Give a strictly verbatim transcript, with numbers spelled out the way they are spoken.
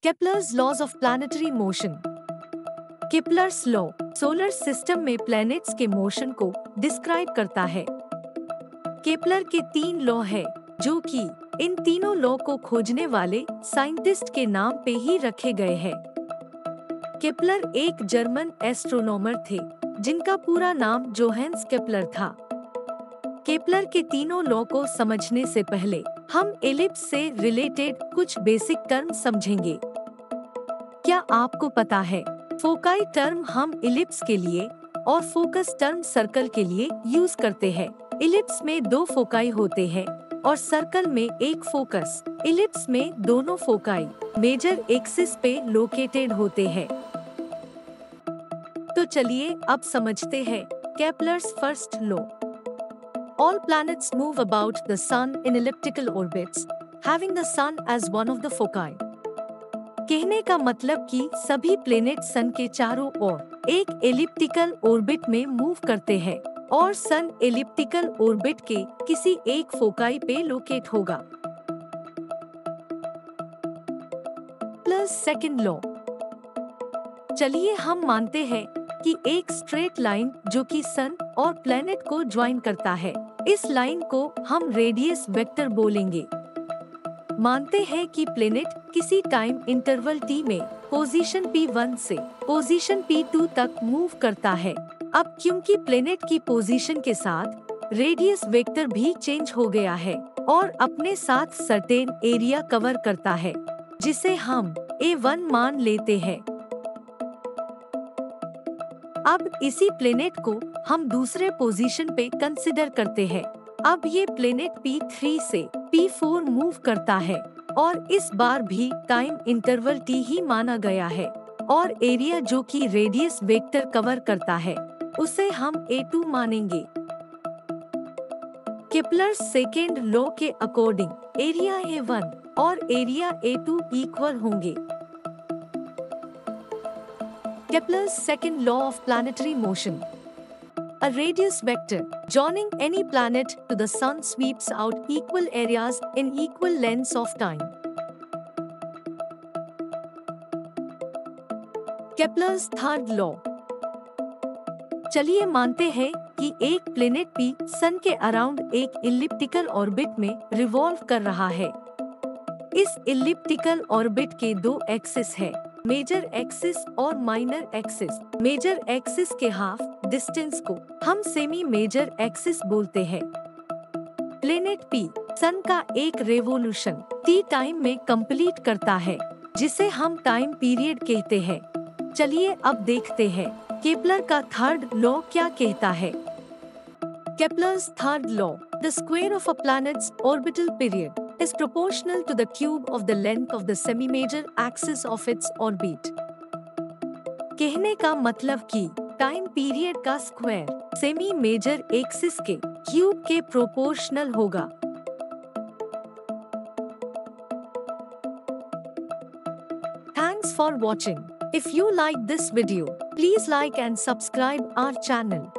Kepler's laws of planetary motion. Kepler's law solar system में planets के motion को describe करता है। केपलर के तीन लॉ है जो कि इन तीनों लॉ को खोजने वाले साइंटिस्ट के नाम पे ही रखे गए हैं। केपलर एक जर्मन एस्ट्रोनॉमर थे जिनका पूरा नाम जोहान्स केपलर था। केपलर के तीनों लॉ को समझने से पहले हम एलिप्स से रिलेटेड कुछ बेसिक टर्म समझेंगे। क्या आपको पता है फोकाई टर्म हम इलिप्स के लिए और फोकस टर्म सर्कल के लिए यूज करते हैं। इलिप्स में दो फोकाई होते हैं और सर्कल में एक फोकस। इलिप्स में दोनों फोकाई मेजर एक्सिस पे लोकेटेड होते हैं। तो चलिए अब समझते हैं Kepler's first law. All planets move about the sun in elliptical orbits, having the sun as one of the foci. कहने का मतलब कि सभी प्लेनेट सन के चारों ओर एक एलिप्टिकल ऑर्बिट में मूव करते हैं और सन एलिप्टिकल ऑर्बिट के किसी एक फोकाई पे लोकेट होगा। Plus second law. चलिए हम मानते हैं कि एक स्ट्रेट लाइन जो कि सन और प्लेनेट को ज्वाइन करता है, इस लाइन को हम रेडियस वेक्टर बोलेंगे। मानते हैं कि प्लेनेट किसी टाइम इंटरवल टी में पोजीशन पी वन से पोजीशन पी टू तक मूव करता है। अब क्योंकि प्लेनेट की पोजीशन के साथ रेडियस वेक्टर भी चेंज हो गया है और अपने साथ सर्टेन एरिया कवर करता है जिसे हम ए वन मान लेते हैं। अब इसी प्लेनेट को हम दूसरे पोजीशन पे कंसिडर करते हैं। अब ये प्लेनेट पी थ्री से पी फोर मूव करता है और इस बार भी टाइम इंटरवल टी ही माना गया है और एरिया जो कि रेडियस वेक्टर कवर करता है उसे हम ए टू मानेंगे। केपलर्स सेकेंड लॉ के अकॉर्डिंग एरिया ए वन और एरिया ए टू इक्वल होंगे। Kepler's second law of planetary motion. A radius vector joining any planet to the sun sweeps out equal areas in equal lengths of time. Kepler's third law. चलिए मानते हैं कि एक planet P सन के around एक elliptical orbit में revolve कर रहा है। इस इलिप्टिकल ऑर्बिट के दो एक्सिस है, मेजर एक्सिस और माइनर एक्सिस। मेजर एक्सिस के हाफ डिस्टेंस को हम सेमी मेजर एक्सिस बोलते हैं। प्लेनेट पी सन का एक रेवोल्यूशन टी टाइम में कंप्लीट करता है जिसे हम टाइम पीरियड कहते हैं। चलिए अब देखते हैं केपलर का थर्ड लॉ क्या कहता है। Kepler's third law, the square of a planet's orbital period is proportional to the cube of the length of the semi-major axis of its orbit. कहने का मतलब कि टाइम पीरियड का स्क्वायर सेमी मेजर एक्सिस के cube के proportional होगा। Thanks for watching. If you like this video, please like and subscribe our channel.